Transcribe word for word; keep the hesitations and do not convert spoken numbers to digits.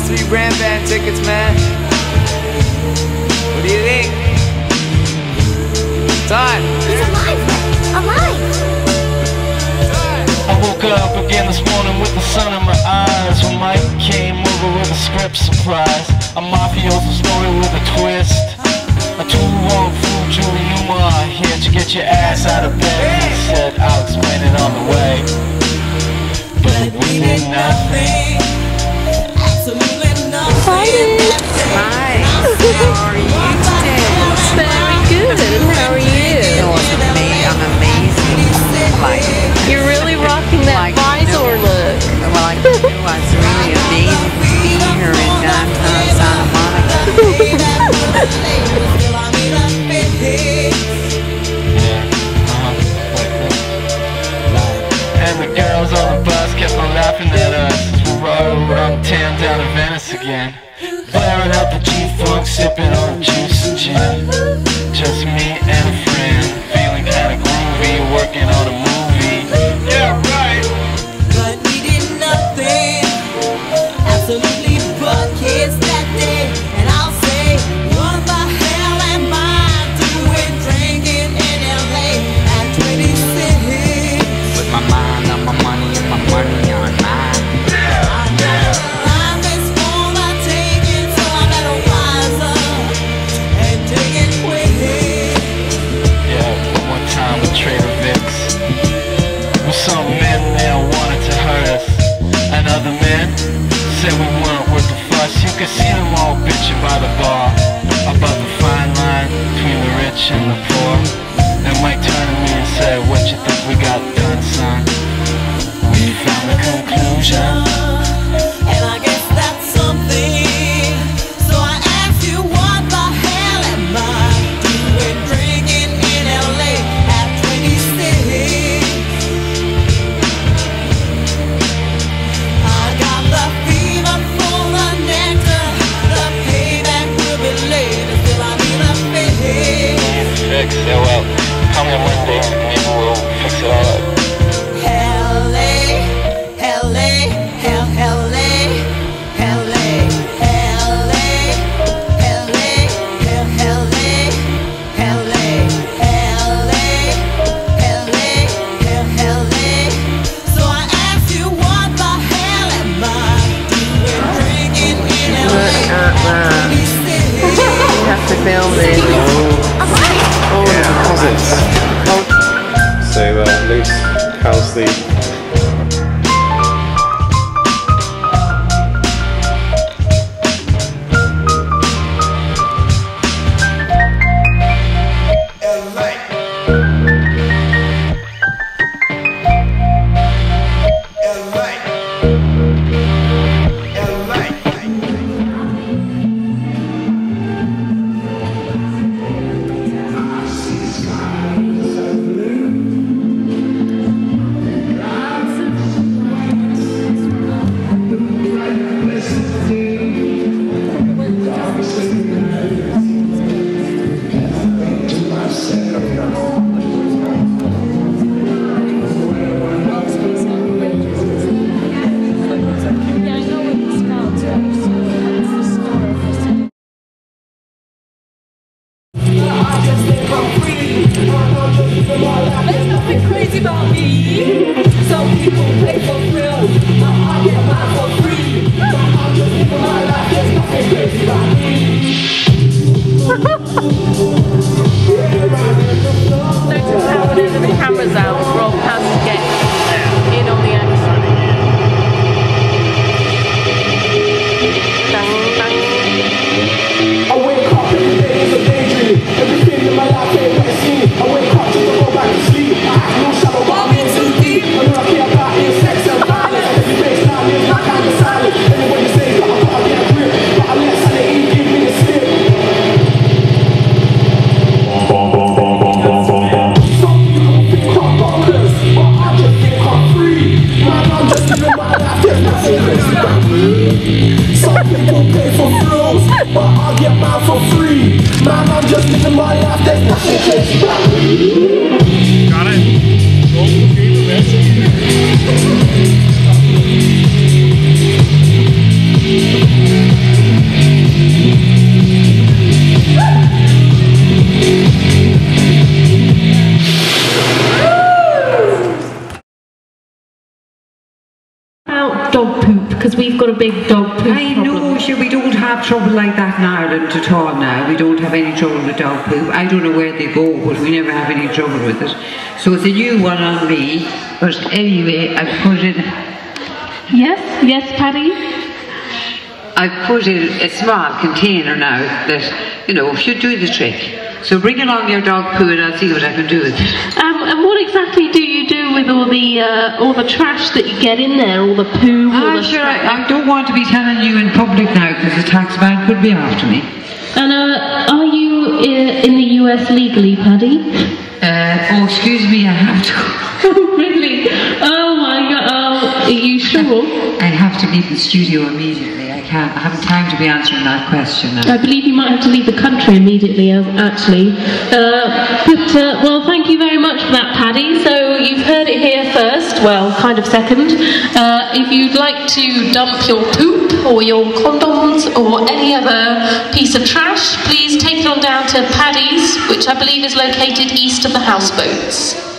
three brand band tickets, man. What do you think? Time. He's alive! Alive! I woke up again this morning with the sun in my eyes when Mike came over with a script surprise. A mafioso story with a twist. A two-wrong fool, Julie Newmar, here to get your ass out of bed. He said, I'll explain it on the way. But we did nothing. Absolutely nothing. Hi. How are you today? Very good. How are you? Awesome. I'm amazing. Like, You're really rocking that like, visor look. well, I knew I was really amazing to be here in downtown Santa Monica. And the girls on the bus kept on laughing at us as we rode around town down to Venice again. Blaring out the G-Funk, sipping on juice and gin. Just me and a friend, feeling kinda groovy, working on a movie. Yeah, right. But we did nothing, absolutely but kids that day. And I'll say, what the hell am I doing drinking in L A at twenty-six? With my mind on my money and my money on mine. I know I'm this form I take it, so I better wise up and take it quick. Yeah, one more time with Trader Vic's. With some men there wanted to hurt us, and other men said we weren't worth the fuss. You could see them all bitching by the bar about the fine line between the rich and the poor. And Mike turned to me and said, what you think we got done, son? We found the conclusion. And I guess that's something. So I asked you, what the hell am I doing drinking in L A at twenty-six? I got the fever for the nectar. The payback will be later, still I need a fix. Fix, yeah, well, call me on Monday, maybe we'll fix it all up. L A, L A, L L A, L A, L A, L A, L L A, L A, L A, L A. So I asked you, what the hell am I doing drinking in L A at twenty-six? You have to film this. Alive! Yeah, cousins. So, uh, Luce, how's the... There's nothing crazy about me. Some people pay for thrills, but I get mine for free. I'm just living my life, there's nothing crazy about me. So just have whenever the camera's out, roll past and get in on the action. Dang, dang. I wake up every day is a daydream. Everything in my life ain't what it seems. I wake up just to go back to sleep. I have no shadow, but I'm in too deep. I know I care about is sex and violence. Every baseline is my kind of silence. Everybody says that I gotta get a grip, but I let sanity give me the slip. Some people think I'm bonkers, but I just think I'm free. Man, I'm just living my life, there's nothing crazy about me. Some people pay for thrills, but I get mine for free. Man, I'm just living my life, there's nothing crazy about me. Got it. Roll the game eventually. got a big dog poop I problem. know, sure, we don't have trouble like that in Ireland at all now. We don't have any trouble with dog poop. I don't know where they go, but we never have any trouble with it. So it's a new one on me. But anyway, I've put in... Yes, yes, Paddy? I've put in a small container now that, you know, should do the trick. So bring along your dog poo and I'll see what I can do with it. Um, and what exactly do you do with all the uh, all the trash that you get in there, all the poo? all I'm the sure I, I don't want to be telling you in public now because the tax man could be after me. And uh, are you uh, in the U S legally, Paddy? Uh, oh, excuse me, I have to. Oh, really? Oh my God! Oh, are you sure? I have to leave the studio immediately. I can't. I haven't time to be answering that question now. I believe you might have to leave the country immediately, uh, actually. Uh, but, uh, well, thank you very much for that, Paddy. So you've heard it here first, well, kind of second. Uh, if you'd like to dump your poop or your condoms or any other piece of trash, please take it on down to Paddy's, which I believe is located east of the houseboats.